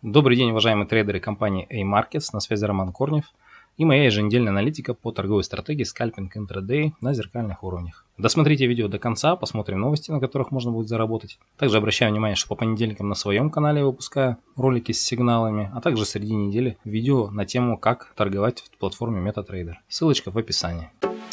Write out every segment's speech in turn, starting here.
Добрый день, уважаемые трейдеры компании A-Markets, на связи Роман Корнев и моя еженедельная аналитика по торговой стратегии скальпинг интрадей на зеркальных уровнях. Досмотрите видео до конца, посмотрим новости, на которых можно будет заработать. Также обращаю внимание, что по понедельникам на своем канале я выпускаю ролики с сигналами, а также среди недели видео на тему, как торговать в платформе MetaTrader. Ссылочка в описании.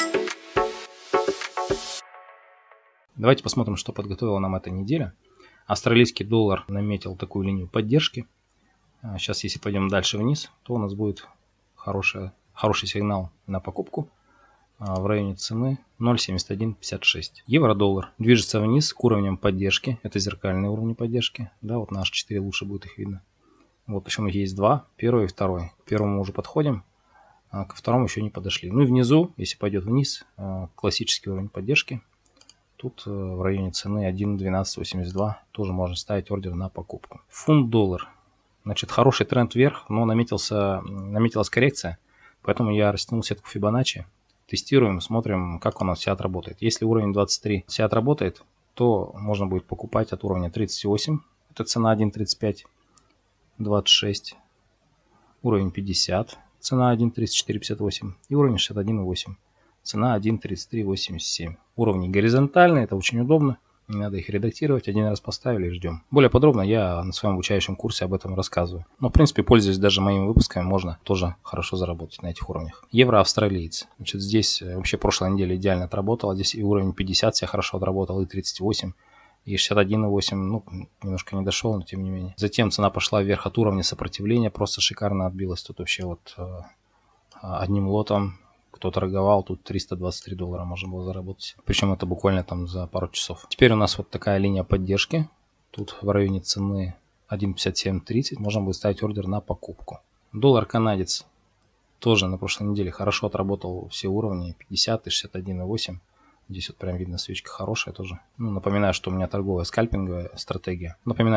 Давайте посмотрим, что подготовила нам эта неделя. Австралийский доллар наметил такую линию поддержки. Сейчас, если пойдем дальше вниз, то у нас будет хороший сигнал на покупку в районе цены 0.7156. Евро-доллар движется вниз к уровням поддержки. Это зеркальные уровни поддержки. Да, вот на H4 лучше будет их видно. Вот почему есть два, первый и второй. К первому уже подходим, а ко второму еще не подошли. Ну и внизу, если пойдет вниз, классический уровень поддержки. Тут в районе цены 1.1282 тоже можно ставить ордер на покупку. Фунт-доллар. Значит, хороший тренд вверх, но наметилась коррекция, поэтому я растянул сетку Фибоначчи. Тестируем, смотрим, как у нас вся отработает. Если уровень 23 вся отработает, то можно будет покупать от уровня 38, это цена 1.3526, уровень 50, цена 1.3458 и уровень 61.8, цена 1.3387. Уровни горизонтальные, это очень удобно. Не надо их редактировать, один раз поставили и ждем. Более подробно я на своем обучающем курсе об этом рассказываю. Но в принципе, пользуясь даже моими выпусками, можно тоже хорошо заработать на этих уровнях. Евро-австралиец. Значит, здесь вообще прошлой неделе идеально отработала. Здесь и уровень 50 себя хорошо отработал, и 38, и 61,8. Ну, немножко не дошел, но тем не менее. Затем цена пошла вверх от уровня сопротивления, просто шикарно отбилась. Тут вообще вот одним лотом, кто торговал, тут $323 можно было заработать. Причем это буквально там за пару часов. Теперь у нас вот такая линия поддержки. Тут в районе цены 1.5730 можно будет ставить ордер на покупку. Доллар-канадец тоже на прошлой неделе хорошо отработал все уровни 50 и 61,8. Здесь вот прям видно, свечка хорошая тоже. Ну, напоминаю, что у меня торговая скальпинговая стратегия.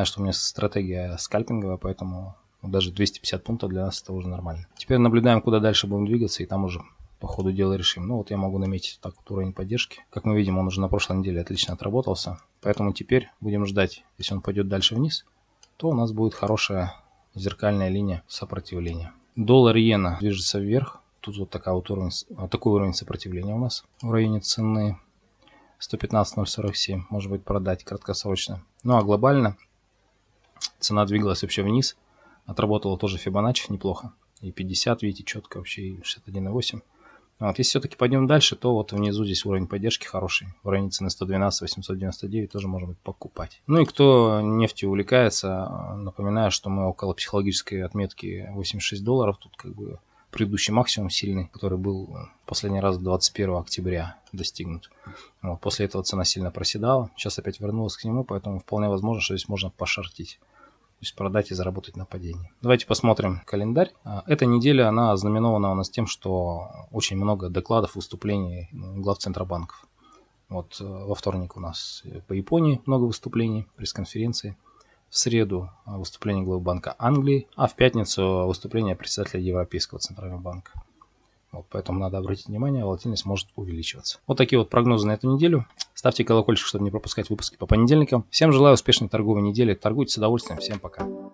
Поэтому даже 250 пунктов для нас это уже нормально. Теперь наблюдаем, куда дальше будем двигаться, и там уже по ходу дела решим. Ну вот я могу наметить так вот уровень поддержки. Как мы видим, он уже на прошлой неделе отлично отработался. Поэтому теперь будем ждать, если он пойдет дальше вниз, то у нас будет хорошая зеркальная линия сопротивления. Доллар-иена движется вверх. Тут вот такой уровень сопротивления у нас в районе цены 115.047. Может быть, продать краткосрочно. Ну а глобально цена двигалась вообще вниз. Отработала тоже Фибоначчи неплохо. И 50, видите, четко вообще, и 61,8. Вот, если все-таки пойдем дальше, то вот внизу здесь уровень поддержки хороший. В районе цены 112.899 тоже можно будет покупать. Ну и кто нефтью увлекается, напоминаю, что мы около психологической отметки $86. Тут как бы предыдущий максимум сильный, который был в последний раз 21 октября достигнут. Вот, после этого цена сильно проседала. Сейчас опять вернулась к нему, поэтому вполне возможно, что здесь можно пошортить. То есть продать и заработать на падении. Давайте посмотрим календарь. Эта неделя, она ознаменована у нас тем, что очень много докладов, выступлений глав центробанков. Вот во вторник у нас по Японии много выступлений, пресс-конференции. В среду выступление главы Банка Англии, а в пятницу выступление председателя Европейского центрального банка. Вот, поэтому надо обратить внимание, волатильность может увеличиваться. Вот такие вот прогнозы на эту неделю. Ставьте колокольчик, чтобы не пропускать выпуски по понедельникам. Всем желаю успешной торговой недели. Торгуйте с удовольствием. Всем пока.